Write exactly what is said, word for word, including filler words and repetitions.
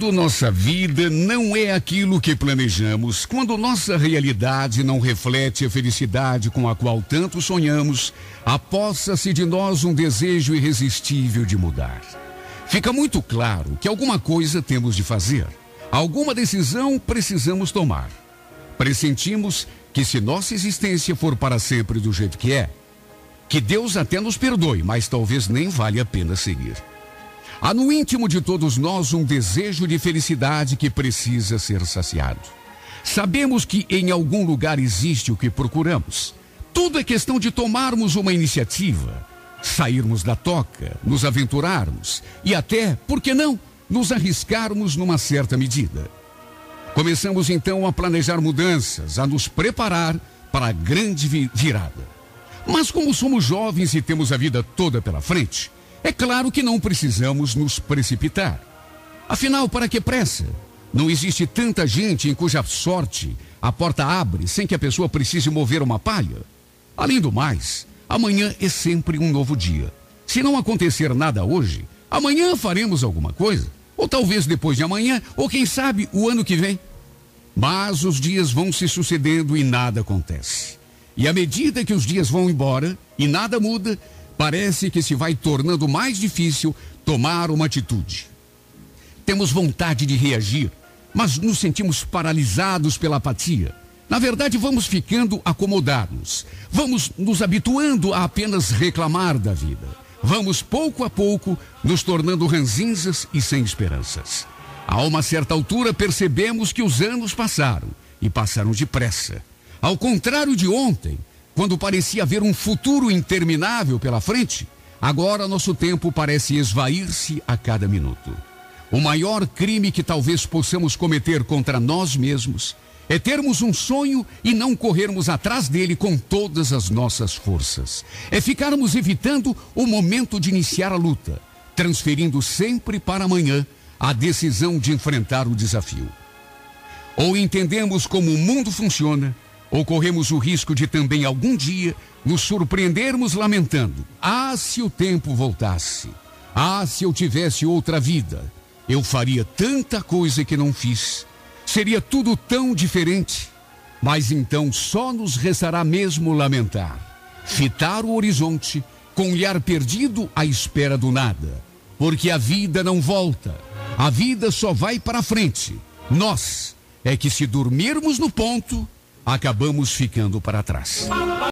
Quando nossa vida não é aquilo que planejamos, quando nossa realidade não reflete a felicidade com a qual tanto sonhamos, apossa-se de nós um desejo irresistível de mudar. Fica muito claro que alguma coisa temos de fazer, alguma decisão precisamos tomar. Pressentimos que se nossa existência for para sempre do jeito que é, que Deus até nos perdoe, mas talvez nem vale a pena seguir. Há no íntimo de todos nós um desejo de felicidade que precisa ser saciado. Sabemos que em algum lugar existe o que procuramos. Tudo é questão de tomarmos uma iniciativa, sairmos da toca, nos aventurarmos e até, por que não, nos arriscarmos numa certa medida. Começamos então a planejar mudanças, a nos preparar para a grande virada. Mas como somos jovens e temos a vida toda pela frente, é claro que não precisamos nos precipitar. Afinal, para que pressa? Não existe tanta gente em cuja sorte a porta abre sem que a pessoa precise mover uma palha. Além do mais, amanhã é sempre um novo dia. Se não acontecer nada hoje, amanhã faremos alguma coisa. Ou talvez depois de amanhã, ou quem sabe o ano que vem. Mas os dias vão se sucedendo e nada acontece. E à medida que os dias vão embora e nada muda, parece que se vai tornando mais difícil tomar uma atitude. Temos vontade de reagir, mas nos sentimos paralisados pela apatia. Na verdade, vamos ficando acomodados. Vamos nos habituando a apenas reclamar da vida. Vamos, pouco a pouco, nos tornando ranzinzas e sem esperanças. A uma certa altura, percebemos que os anos passaram, e passaram depressa. Ao contrário de ontem, quando parecia haver um futuro interminável pela frente, agora nosso tempo parece esvair-se a cada minuto. O maior crime que talvez possamos cometer contra nós mesmos é termos um sonho e não corrermos atrás dele com todas as nossas forças. É ficarmos evitando o momento de iniciar a luta, transferindo sempre para amanhã a decisão de enfrentar o desafio. Ou entendemos como o mundo funciona, ou corremos o risco de também algum dia nos surpreendermos lamentando: ah, se o tempo voltasse, ah, se eu tivesse outra vida, eu faria tanta coisa que não fiz, seria tudo tão diferente. Mas então só nos restará mesmo lamentar, fitar o horizonte com o olhar perdido à espera do nada, porque a vida não volta, a vida só vai para frente. Nós é que, se dormirmos no ponto, acabamos ficando para trás.